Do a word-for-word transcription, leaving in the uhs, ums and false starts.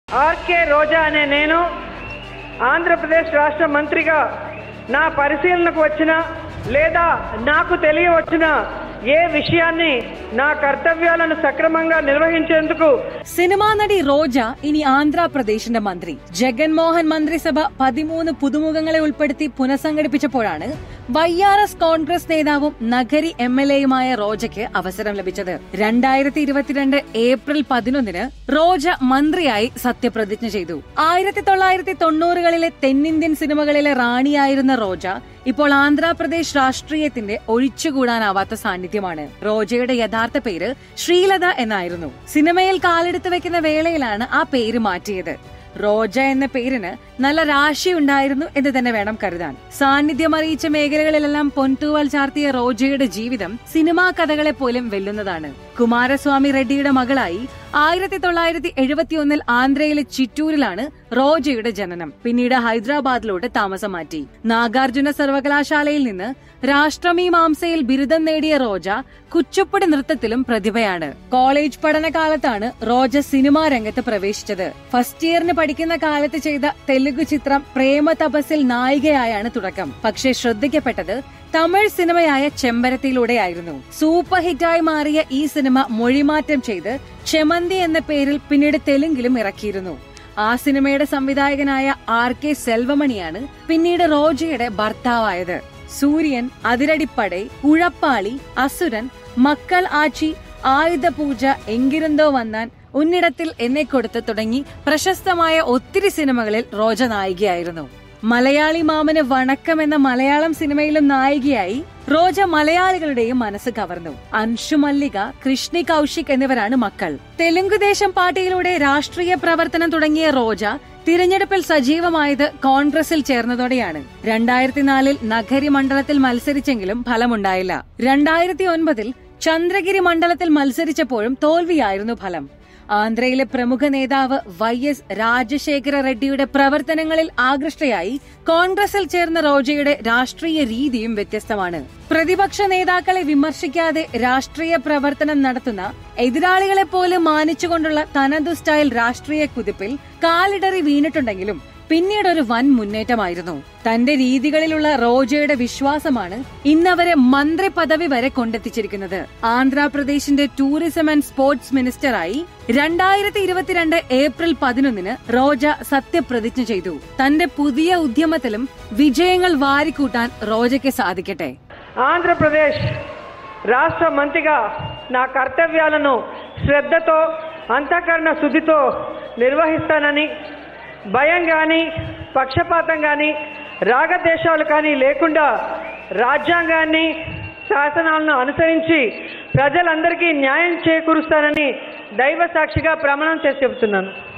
RK రోజా అనే నేను ఆంధ్రప్రదేశ్ రాష్ట్ర మంత్రిగా నా పరిశీలనకు వచ్చిన లేదా నాకు తెలియవచ్చిన ఏ విషయాన్ని నా కర్తవ్యాలను సక్రమంగా నిర్వహించేందుకు സിനിമാ നടി റോജ ഇനി ആന്ധ്രാപ്രദേശിന്റെ മന്ത്രി. ജഗൻമോഹൻ മന്ത്രിസഭ പതിമൂന്ന് പുതുമുഖങ്ങളെ ഉൾപ്പെടുത്തി പുനഃസംഘടിപ്പിച്ചപ്പോഴാണ് വൈ ആർ എസ് കോൺഗ്രസ് നേതാവും നഗരി എം എൽ എയുമായ റോജയ്ക്ക് അവസരം ലഭിച്ചത്. രണ്ടായിരത്തി ഇരുപത്തിരണ്ട് ഏപ്രിൽ പതിനൊന്നിന് റോജ മന്ത്രിയായി സത്യപ്രതിജ്ഞ ചെയ്തു. ആയിരത്തി തൊള്ളായിരത്തി തൊണ്ണൂറുകളിലെ തെന്നിന്ത്യൻ സിനിമകളിലെ റാണിയായിരുന്ന റോജ ഇപ്പോൾ ആന്ധ്രാപ്രദേശ് രാഷ്ട്രീയത്തിന്റെ ഒഴിച്ചുകൂടാനാവാത്ത സാന്നിധ്യമാണ്. റോജയുടെ യഥാർത്ഥ പേര് ശ്രീലത എന്നായിരുന്നു. സിനിമയിൽ കാലെടുത്ത് വെക്കുന്ന വേളയിലാണ് ആ പേര് മാറ്റിയത്. റോജ എന്ന പേരിന് നല്ല രാശിയുണ്ടായിരുന്നു എന്ന് തന്നെ വേണം കരുതാൻ. സാന്നിധ്യം അറിയിച്ച മേഖലകളിലെല്ലാം പൊൻതൂവൽ ചാർത്തിയ റോജയുടെ ജീവിതം സിനിമാ കഥകളെ പോലും വെല്ലുന്നതാണ്. കുമാരസ്വാമി റെഡ്ഡിയുടെ മകളായി ആയിരത്തി തൊള്ളായിരത്തി എഴുപത്തിയൊന്നിൽ ആന്ധ്രയിലെ ചിറ്റൂരിലാണ് റോജയുടെ ജനനം. പിന്നീട് ഹൈദരാബാദിലോട്ട് താമസം മാറ്റി. നാഗാർജുന സർവകലാശാലയിൽ നിന്ന് രാഷ്ട്രമീമാംസയിൽ ബിരുദം നേടിയ റോജ കുച്ചുപ്പുടി നൃത്തത്തിലും പ്രതിഭയാണ്. കോളേജ് പഠനകാലത്താണ് റോജ സിനിമാ രംഗത്ത് പ്രവേശിച്ചത്. ഫസ്റ്റ് ഇയറിന് പഠിക്കുന്ന കാലത്ത് ചെയ്ത തെലുഗു ചിത്രം പ്രേമ തപസ്സിൽ നായികയായാണ് തുടക്കം. പക്ഷേ ശ്രദ്ധിക്കപ്പെട്ടത് തമിഴ് സിനിമയായ ചെമ്പരത്തിയിലൂടെയായിരുന്നു. സൂപ്പർ ഹിറ്റായി മാറിയ ഈ സിനിമ മൊഴിമാറ്റം ചെയ്ത് ചെമന്തി എന്ന പേരിൽ പിന്നീട് തെലുങ്കിലും ഇറക്കിയിരുന്നു. ആ സിനിമയുടെ സംവിധായകനായ ആർ കെ സെൽവമണിയാണ് പിന്നീട് റോജയുടെ ഭർത്താവായത്. സൂര്യൻ, അതിരടിപ്പടൈ, ഉഴപ്പാളി, അസുരൻ, മക്കൾ ആച്ചി, ആയുധ പൂജ, എങ്കിരുന്തോ വന്നാൻ, ഉന്നിടത്തിൽ എന്നെ കൊടുത്ത് തുടങ്ങി പ്രശസ്തമായ ഒത്തിരി സിനിമകളിൽ റോജ നായികയായിരുന്നു. മലയാളി മാമന് വണക്കം എന്ന മലയാളം സിനിമയിലും നായികയായി റോജ മലയാളികളുടെയും മനസ്സ് കവർന്നു. അൻഷു മല്ലിക, കൃഷ്ണി കൌശിക് എന്നിവരാണ് മക്കൾ. തെലുങ്കുദേശം പാർട്ടിയിലൂടെ രാഷ്ട്രീയ പ്രവർത്തനം തുടങ്ങിയ റോജ തിരഞ്ഞെടുപ്പിൽ സജീവമായത് കോൺഗ്രസിൽ ചേർന്നതോടെയാണ്. രണ്ടായിരത്തി നാലിൽ നഗരി മണ്ഡലത്തിൽ മത്സരിച്ചെങ്കിലും ഫലമുണ്ടായില്ല. രണ്ടായിരത്തി ഒൻപതിൽ ചന്ദ്രഗിരി മണ്ഡലത്തിൽ മത്സരിച്ചപ്പോഴും തോൽവിയായിരുന്നു ഫലം. ആന്ധ്രയിലെ പ്രമുഖ നേതാവ് വൈ എസ് രാജശേഖര റെഡ്ഡിയുടെ പ്രവർത്തനങ്ങളിൽ ആകൃഷ്ടയായി കോൺഗ്രസിൽ ചേർന്ന റോജയുടെ രാഷ്ട്രീയ രീതിയും വ്യത്യസ്തമാണ്. പ്രതിപക്ഷ നേതാക്കളെ വിമർശിക്കാതെ രാഷ്ട്രീയ പ്രവർത്തനം നടത്തുന്ന എതിരാളികളെ പോലും മാനിച്ചുകൊണ്ടുള്ള തനതു സ്റ്റൈൽ രാഷ്ട്രീയ കുതിപ്പിൽ കാലിടറി വീണിട്ടുണ്ടെങ്കിലും പിന്നീടൊരു വൻ മുന്നേറ്റമായിരുന്നു. തന്റെ രീതികളിലുള്ള റോജയുടെ വിശ്വാസമാണ് ഇന്നവരെ മന്ത്രി പദവി വരെ കൊണ്ടെത്തിച്ചിരിക്കുന്നത്. ആന്ധ്രാപ്രദേശിന്റെ ടൂറിസം ആൻഡ് സ്പോർട്സ് മിനിസ്റ്ററായി രണ്ടായിരത്തി ഇരുപത്തിരണ്ട് ഏപ്രിൽ പതിനൊന്നിന് റോജ സത്യപ്രതിജ്ഞ ചെയ്തു. തന്റെ പുതിയ ഉദ്യമത്തിലും വിജയങ്ങൾ വാരിക്കൂട്ടാൻ റോജയ്ക്ക് സാധിക്കട്ടെ. ఆంధ్రప్రదేశ్ రాష్ట్ర మంత్రిగా నా కర్తవ్యాలను శ్రద్ధతో అంతఃకరణ శుద్ధితో నిర్వహిస్తానని, భయం కానీ పక్షపాతం కానీ రాగద్వేషాలు కానీ లేకుండా రాజ్యాంగాన్ని శాసనాలను అనుసరించి ప్రజలందరికీ న్యాయం చేకూరుస్తానని దైవ సాక్షిగా ప్రమాణం చేసి చెబుతున్నాను.